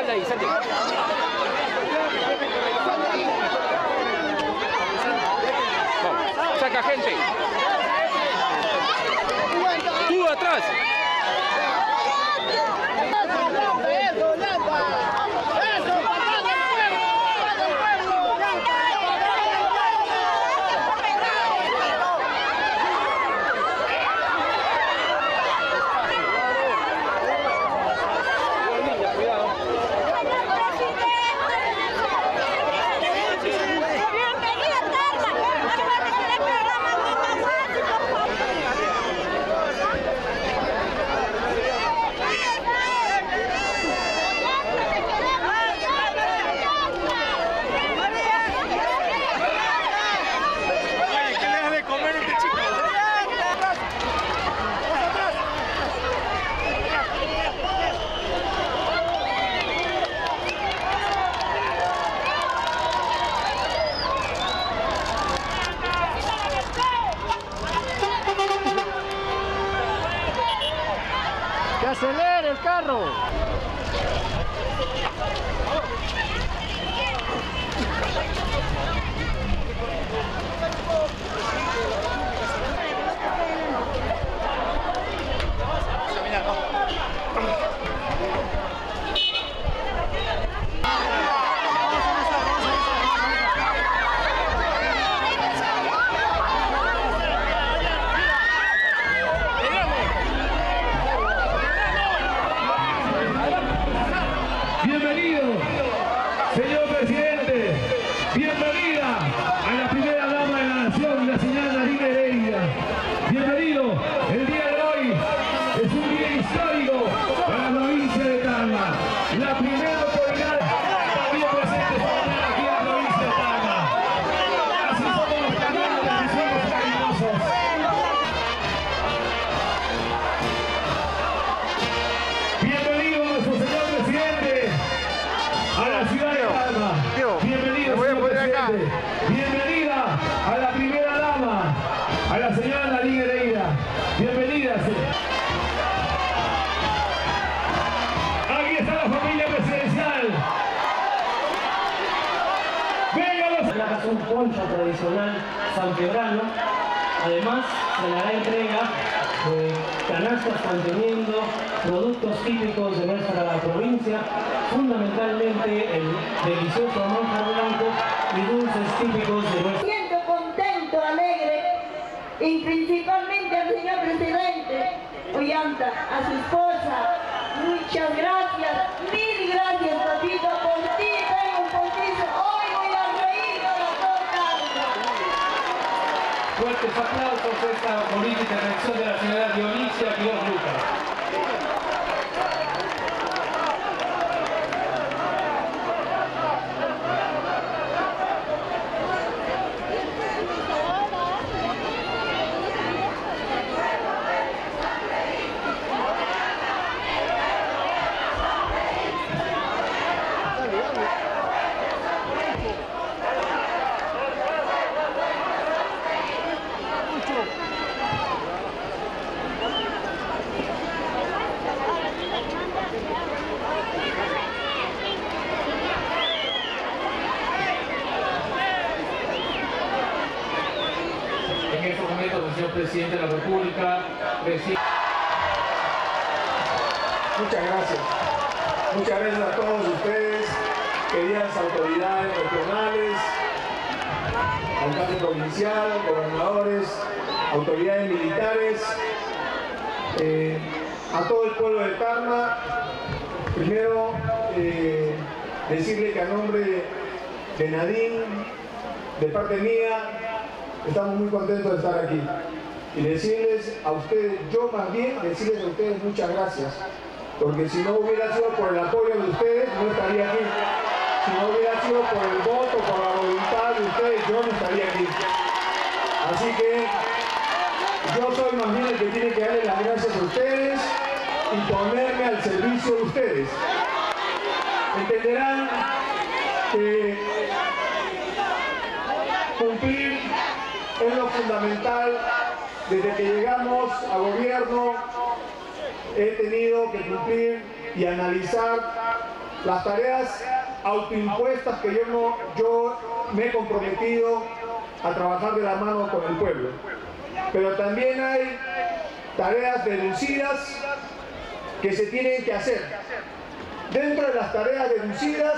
Sal de ahí, Santi. Vamos, saca gente. Tú atrás. ¡Que acelere el carro! Bienvenido, señor presidente. Bienvenida a la primera dama de la nación, la señora Nadine Heredia. Bienvenido. El día de hoy es un día histórico para la provincia de Tarma. La primera autoridad también presente aquí en la provincia de Tarma. Así somos los tarmanos, que somos cariñosos. Bienvenido nuestro señor presidente a la ciudad de Tarma. Bienvenido, señor presidente. Bienvenida a la primera dama, a la señora Nadine Heredia. Bienvenida. Aquí está la familia presidencial. Venga, es un poncho tradicional sanpedrano. Además, se le hará entrega de canastas conteniendo productos típicos de nuestra provincia, fundamentalmente el delicioso manjar blanco y dulces típicos de nuestra. Siento contento, alegre, y principalmente al señor presidente Ollanta, a su esposa. Muchas gracias, mil gracias, papito, por ti tengo un poquito. Hoy voy a reír para todo. Fuertes aplausos por esta política de elección de la señora Dionisia Quiroz Lucas. En estos momentos, el señor presidente de la República recibe. Muchas gracias. Muchas gracias a todos ustedes, queridas autoridades regionales, alcalde provincial, gobernadores, autoridades militares, a todo el pueblo de Tarma. Primero, decirle que a nombre de Nadine, de parte mía, estamos muy contentos de estar aquí. Y decirles a ustedes, yo más bien decirles a ustedes muchas gracias. Porque si no hubiera sido por el apoyo de ustedes, no estaría aquí. Si no hubiera sido por el voto, por la voluntad de ustedes, yo no estaría aquí. Así que yo soy más bien el que tiene que darle las gracias a ustedes y ponerme al servicio de ustedes. Entenderán que cumplir es lo fundamental. Desde que llegamos a gobierno he tenido que cumplir y analizar las tareas autoimpuestas que yo me he comprometido a trabajar de la mano con el pueblo. Pero también hay tareas deducidas que se tienen que hacer. Dentro de las tareas deducidas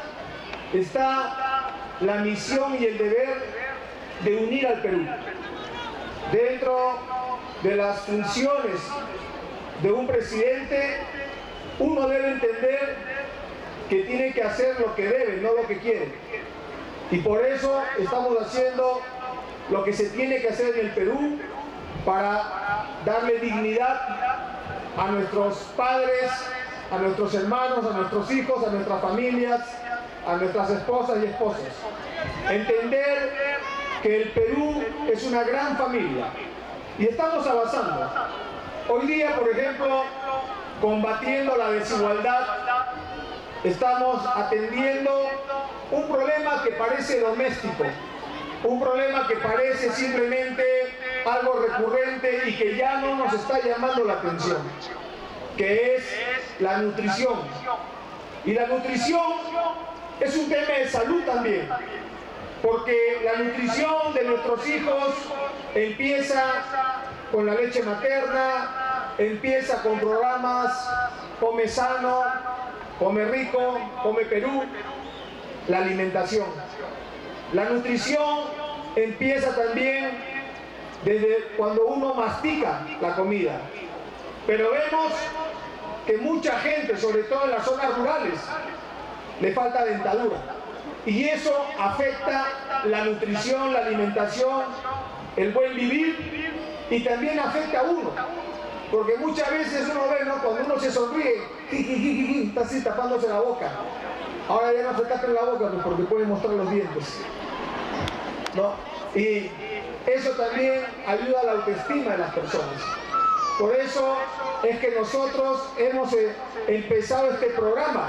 está la misión y el deber de unir al Perú. Dentro de las funciones de un presidente, uno debe entender que tiene que hacer lo que debe, no lo que quiere. Y por eso estamos haciendo lo que se tiene que hacer en el Perú para darle dignidad a nuestros padres, a nuestros hermanos, a nuestros hijos, a nuestras familias, a nuestras esposas y esposos. Entender que el Perú es una gran familia y estamos avanzando. Hoy día, por ejemplo, combatiendo la desigualdad, estamos atendiendo un problema que parece doméstico, un problema que parece simplemente algo recurrente y que ya no nos está llamando la atención, que es la nutrición. Y la nutrición es un tema de salud también, porque la nutrición de nuestros hijos empieza con la leche materna, empieza con programas Come Sano, Come Rico, Come Perú, la alimentación. La nutrición empieza también desde cuando uno mastica la comida. Pero vemos que mucha gente, sobre todo en las zonas rurales, le falta dentadura. Y eso afecta la nutrición, la alimentación, el buen vivir y también afecta a uno. Porque muchas veces uno ve, ¿no? Cuando uno se sonríe, está así tapándose la boca. Ahora ya no se tapen la boca porque pueden mostrar los dientes, ¿no? Y eso también ayuda a la autoestima de las personas. Por eso es que nosotros hemos empezado este programa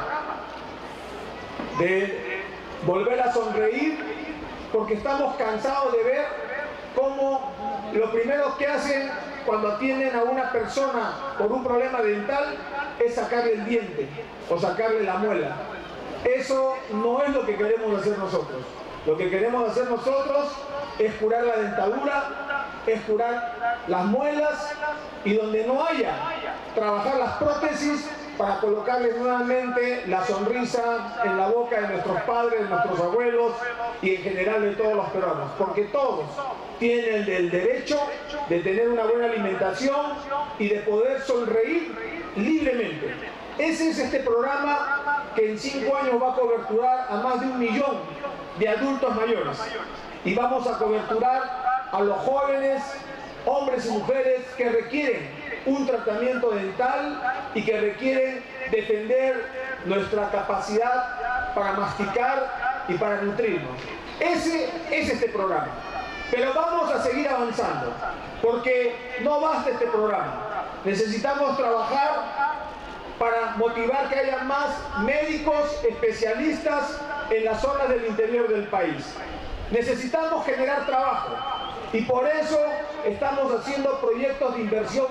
de volver a sonreír, porque estamos cansados de ver cómo lo primero que hacen cuando atienden a una persona por un problema dental es sacarle el diente o sacarle la muela. Eso no es lo que queremos hacer nosotros. Lo que queremos hacer nosotros es curar la dentadura, es curar las muelas y donde no haya, trabajar las prótesis para colocarles nuevamente la sonrisa en la boca de nuestros padres, de nuestros abuelos y en general de todos los peruanos. Porque todos tienen el derecho de tener una buena alimentación y de poder sonreír libremente. Ese es este programa que en 5 años va a coberturar a más de 1 millón de adultos mayores. Y vamos a coberturar a los jóvenes, hombres y mujeres que requieren un tratamiento dental y que requieren defender nuestra capacidad para masticar y para nutrirnos. Ese es este programa. Pero vamos a seguir avanzando, porque no basta este programa. Necesitamos trabajar para motivar que haya más médicos especialistas en las zonas del interior del país. Necesitamos generar trabajo y por eso estamos haciendo proyectos de inversión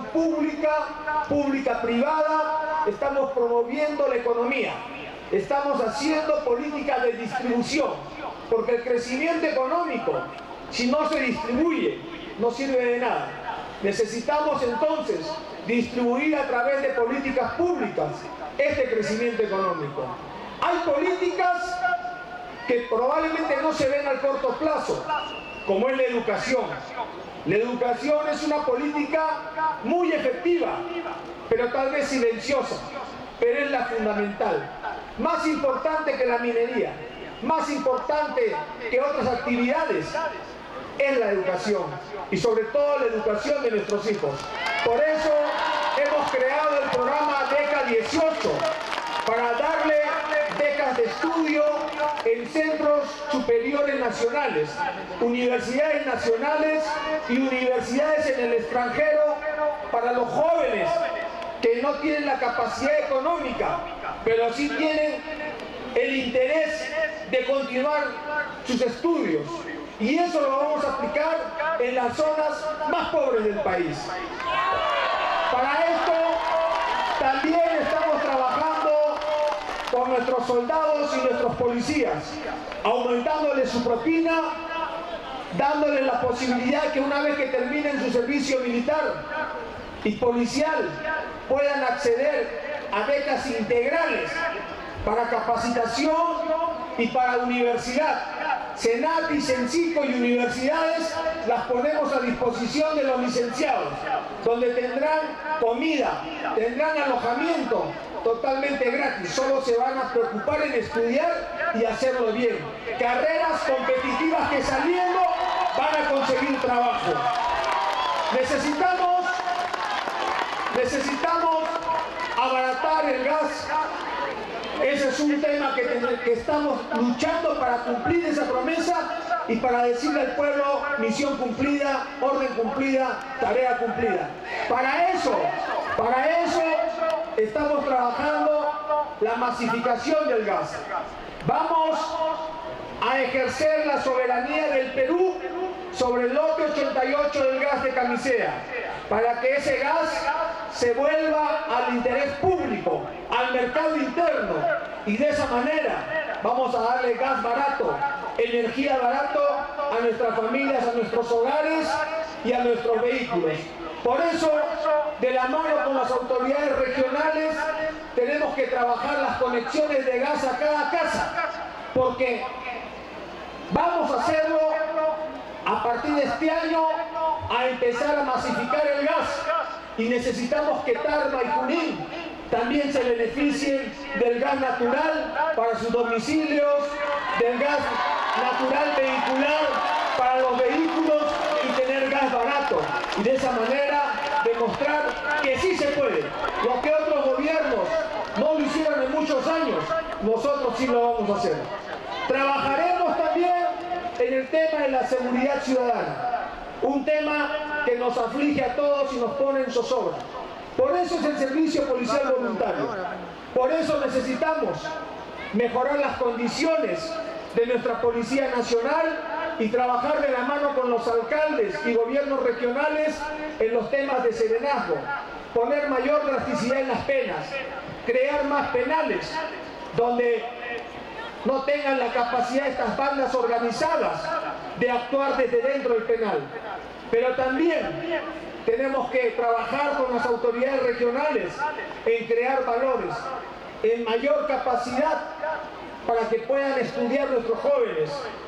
pública-privada, estamos promoviendo la economía, estamos haciendo políticas de distribución, porque el crecimiento económico, si no se distribuye, no sirve de nada. Necesitamos entonces distribuir a través de políticas públicas este crecimiento económico. Hay políticas que probablemente no se ven al corto plazo, como es la educación. La educación es una política muy efectiva, pero tal vez silenciosa, pero es la fundamental. Más importante que la minería, más importante que otras actividades, es la educación, y sobre todo la educación de nuestros hijos. Por eso hemos creado el programa DECA 18, para darle becas de estudio en centros superiores nacionales, universidades nacionales y universidades en el extranjero para los jóvenes que no tienen la capacidad económica, pero sí tienen el interés de continuar sus estudios. Y eso lo vamos a aplicar en las zonas más pobres del país. Para esto también estamos trabajando por nuestros soldados y nuestros policías, aumentándoles su propina, dándoles la posibilidad que una vez que terminen su servicio militar y policial puedan acceder a becas integrales para capacitación y para universidad. Senati, Sencico y universidades las ponemos a disposición de los licenciados, donde tendrán comida, tendrán alojamiento totalmente gratis. Solo se van a preocupar en estudiar y hacerlo bien. Carreras competitivas que saliendo van a conseguir trabajo. Necesitamos abaratar el gas. Ese es un tema que estamos luchando para cumplir esa promesa y para decirle al pueblo: misión cumplida, orden cumplida, tarea cumplida. Para eso estamos trabajando la masificación del gas. Vamos a ejercer la soberanía del Perú sobre el lote 88 del gas de Camisea, para que ese gas se vuelva al interés público, al mercado interno, y de esa manera vamos a darle gas barato, energía barato a nuestras familias, a nuestros hogares y a nuestros vehículos. Por eso, de la mano con las autoridades regionales, tenemos que trabajar las conexiones de gas a cada casa, porque vamos a hacerlo a partir de este año, a empezar a masificar el gas, y necesitamos que Tarma y Junín también se beneficien del gas natural para sus domicilios, del gas natural vehicular para los vehículos y tener gas barato, y de esa manera demostrar que sí se puede. Lo que otros gobiernos no lo hicieron en muchos años, nosotros sí lo vamos a hacer. Trabajaremos también en el tema de la seguridad ciudadana, un tema que nos aflige a todos y nos pone en zozobra. Por eso es el servicio policial voluntario. Por eso necesitamos mejorar las condiciones de nuestra Policía Nacional y trabajar de la mano con los alcaldes y gobiernos regionales en los temas de serenazgo, poner mayor drasticidad en las penas, crear más penales donde no tengan la capacidad estas bandas organizadas de actuar desde dentro del penal. Pero también tenemos que trabajar con las autoridades regionales en crear valores, en mayor capacidad para que puedan estudiar nuestros jóvenes,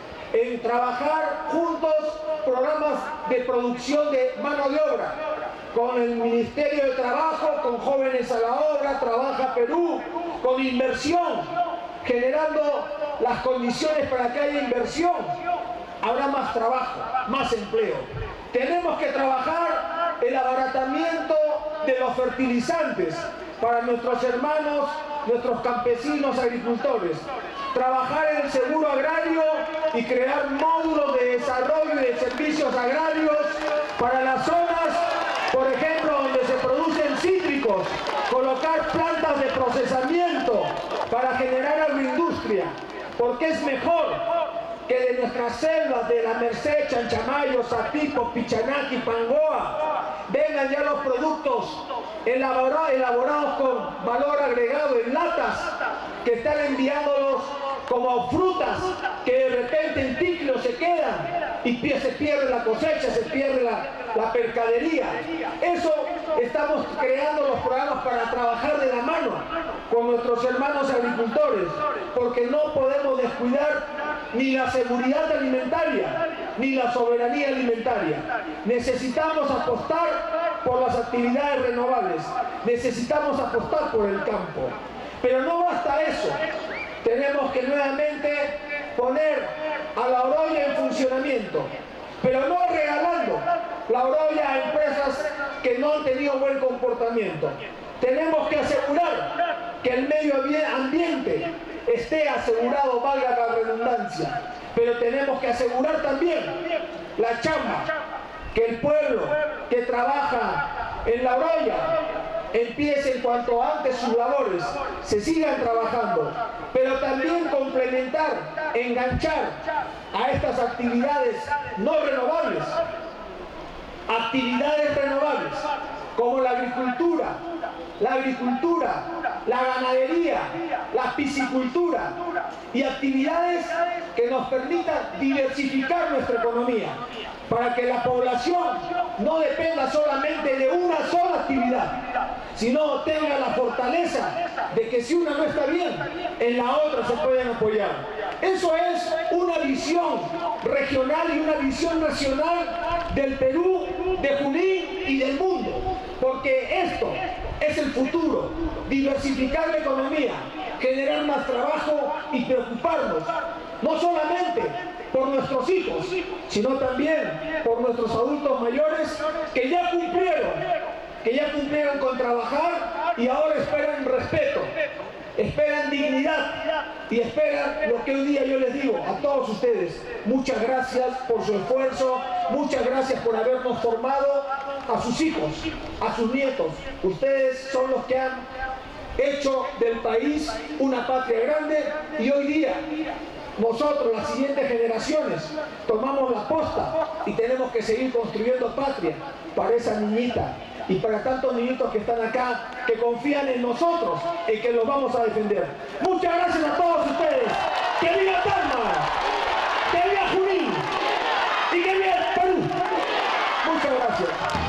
en trabajar juntos programas de producción de mano de obra, con el Ministerio de Trabajo, con Jóvenes a la Obra, Trabaja Perú, con inversión, generando las condiciones para que haya inversión. Habrá más trabajo, más empleo. Tenemos que trabajar el abaratamiento de los fertilizantes para nuestros hermanos, nuestros campesinos, agricultores. Trabajar en el seguro agrario y crear módulos de desarrollo y de servicios agrarios para las zonas, por ejemplo, donde se producen cítricos, colocar plantas de procesamiento para generar agroindustria, porque es mejor que de nuestras selvas de la Merced, Chanchamayo, Satipo, Pichanaki, Pangoa, vengan ya los productos elaborados con valor agregado en latas, que están enviándolos como frutas que de repente en Ticlio se quedan y se pierde la cosecha, se pierde la mercadería. Eso estamos creando los programas para trabajar de la mano con nuestros hermanos agricultores, porque no podemos descuidar ni la seguridad alimentaria ni la soberanía alimentaria. Necesitamos apostar por las actividades renovables, necesitamos apostar por el campo, pero no basta eso. Tenemos que nuevamente poner a la Oroya en funcionamiento, pero no regalando la Oroya a empresas que no han tenido buen comportamiento. Tenemos que asegurar que el medio ambiente esté asegurado, valga la redundancia, pero tenemos que asegurar también la chamba, que el pueblo que trabaja en la Oroya empiecen cuanto antes sus labores, se sigan trabajando, pero también complementar, enganchar a estas actividades no renovables, actividades renovables, como la agricultura, la agricultura, la ganadería, la piscicultura y actividades que nos permitan diversificar nuestra economía, para que la población no dependa solamente de una sola actividad, sino tenga la fortaleza de que si una no está bien, en la otra se pueden apoyar. Eso es una visión regional y una visión nacional del Perú, de Junín y del mundo, porque esto es el futuro: diversificar la economía, generar más trabajo y preocuparnos no solamente por nuestros hijos, sino también por nuestros adultos mayores que ya cumplieron con trabajar y ahora esperan respeto, esperan dignidad y esperan lo que hoy día yo les digo a todos ustedes: muchas gracias por su esfuerzo, muchas gracias por habernos formado, a sus hijos, a sus nietos. Ustedes son los que han hecho del país una patria grande, y hoy día nosotros, las siguientes generaciones, tomamos la posta y tenemos que seguir construyendo patria para esa niñita y para tantos niñitos que están acá, que confían en nosotros, en que los vamos a defender. Muchas gracias a todos ustedes. ¡Que viva Tarma! ¡Que viva Junín! ¡Y que viva el Perú! Muchas gracias.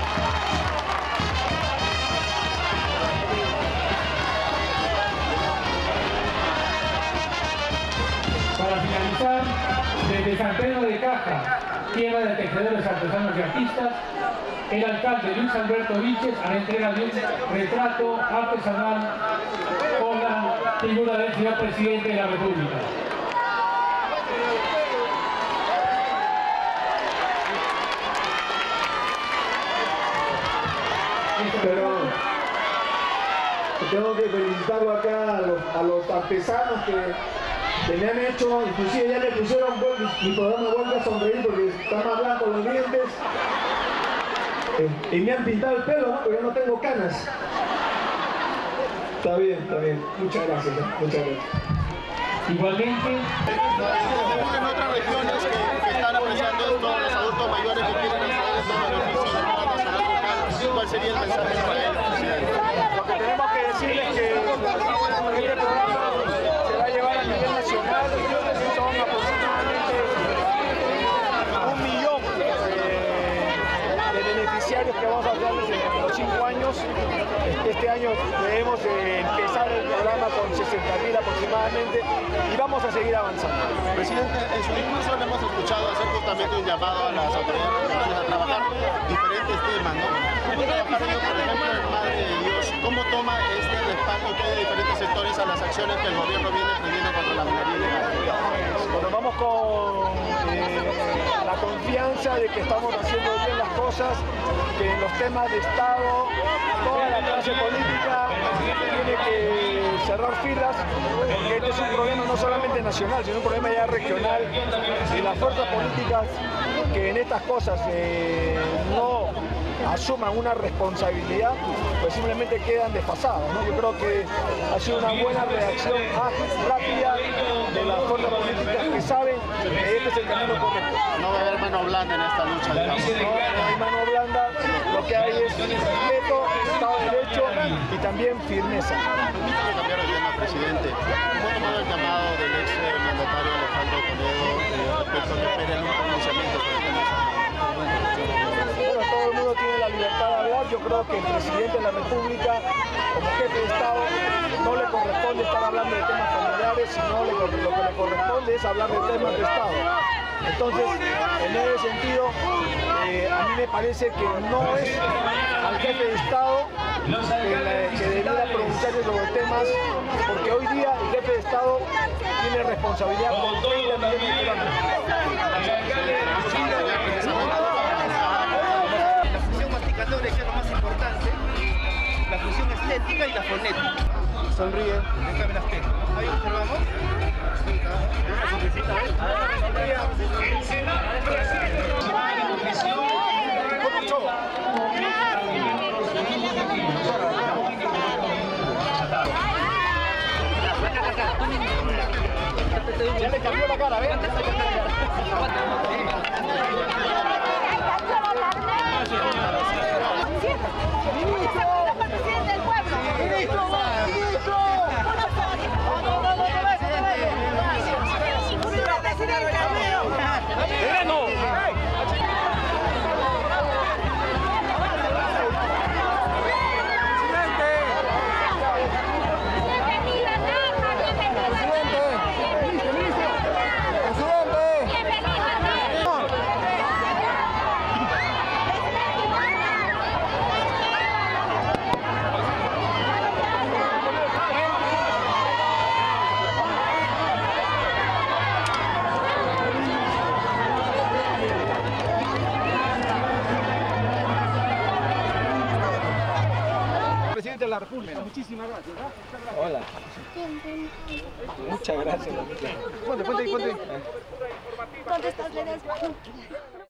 Para finalizar, desde San Pedro de Caja, tierra de tejedores, artesanos y artistas, el alcalde Luis Alberto Vilches hará entrega de un retrato artesanal con la figura del señor presidente de la República. Pero tengo que felicitarlo acá a los artesanos que me han hecho, inclusive ya le pusieron mi programa Vuelve a Sonreír porque está más blanco los dientes, y me han pintado el pelo, ¿no? Porque yo no tengo canas. Está bien, muchas gracias, muchas gracias. Igualmente, en otras regiones que están apreciando esto, los adultos mayores que quieren acceder a estos beneficios del Plan Nacional Local, ¿cuál sería el mensaje para ellos? Lo que tenemos que decirles es que este programa se va a llevar a nivel nacional. Son aproximadamente 1 millón de beneficiarios que vamos a darles en los 5 años. Este año debemos empezar el programa con 60.000 aproximadamente y vamos a seguir avanzando. Presidente, en su discurso le hemos escuchado hacer justamente un llamado a las autoridades regionales a trabajar diferentes temas, ¿no? ¿Cómo trabajar ellos, por ejemplo, en Madre de Dios? ¿Cómo toma este respaldo que hay de diferentes sectores a las acciones que el gobierno viene emprendiendo contra la minería ilegal? Bueno, vamos con la confianza de que estamos haciendo bien las cosas, que en los temas de Estado toda la clase política tiene que cerrar filas, porque este es un problema no solamente nacional, sino un problema ya regional, y las fuerzas políticas que en estas cosas no asuman una responsabilidad, pues simplemente quedan desfasados, ¿no? Yo creo que ha sido una buena reacción ágil, rápida de las fuerzas políticas que saben que este es el camino correcto. No va a haber mano blanda en esta lucha, digamos. No hay mano blanda, lo que hay es respeto, Estado de Derecho y también firmeza. Quiero cambiar el tema, presidente. ¿Cómo ha tomado el llamado del ex mandatario Alejandro Toledo respecto a que esperen un pronunciamiento por el tema de San Bueno, todo el mundo tiene la libertad de hablar. Yo creo que el presidente de la República, como jefe de Estado, no le corresponde estar hablando de temas familiares, sino lo que le corresponde es hablar de temas de Estado. Entonces, en ese sentido, a mí me parece que no es al jefe de Estado que debiera pronunciarse sobre temas, porque hoy día el jefe de Estado tiene responsabilidad con 30 millones de ciudadanos. La función masticatoria, que es lo más importante, la función estética y la fonética. Sonríe. Déjame las piernas. Ahí observamos. Una sonrisita, ¿ves? Ya le cambió la cara, ¿ves? Presidente del pueblo. la República. Muchísimas gracias. Hola. Muchas gracias. Ponte ahí. ¿Dónde estás?